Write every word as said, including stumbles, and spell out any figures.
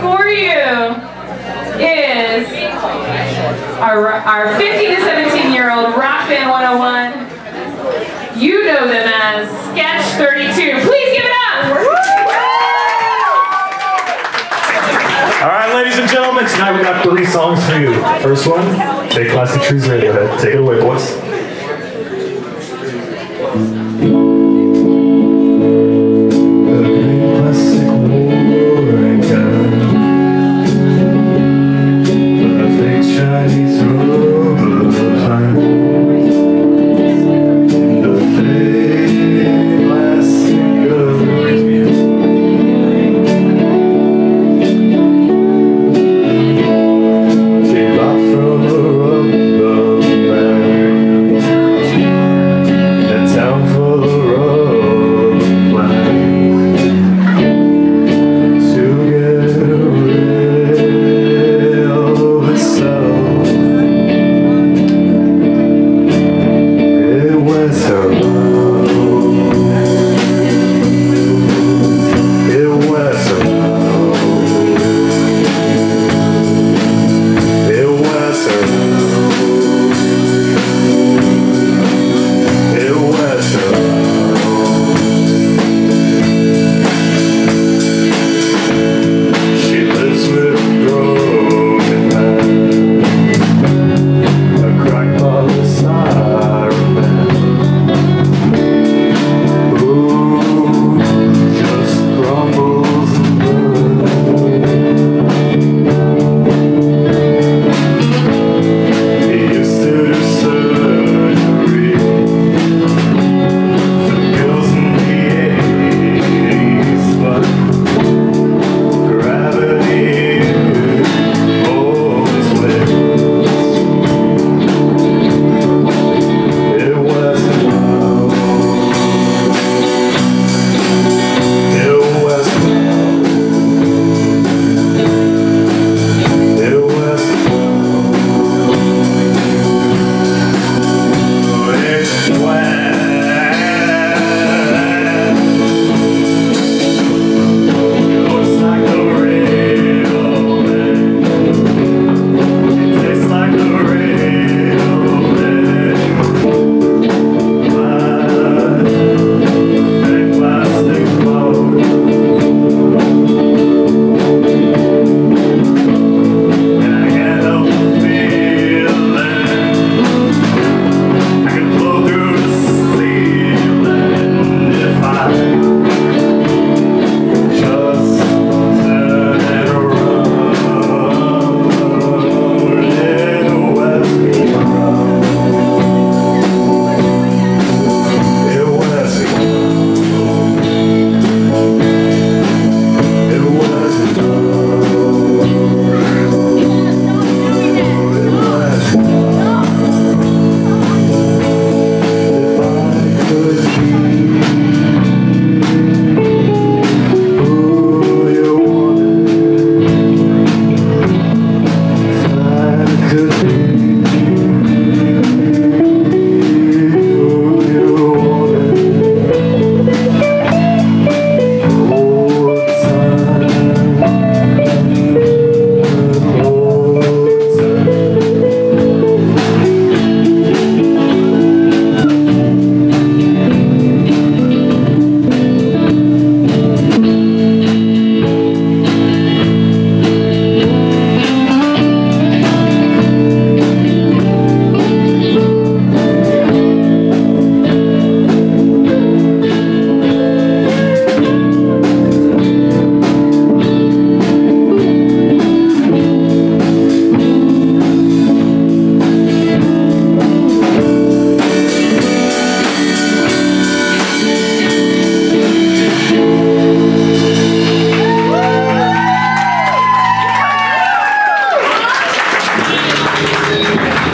for you is our, our fifteen to seventeen year old Rock Band one oh one. You know them as Sketch thirty-two. Please give it up! Alright, ladies and gentlemen, tonight we got three songs for you. First one, Big Plastic Trees Radiohead. Take it away, boys.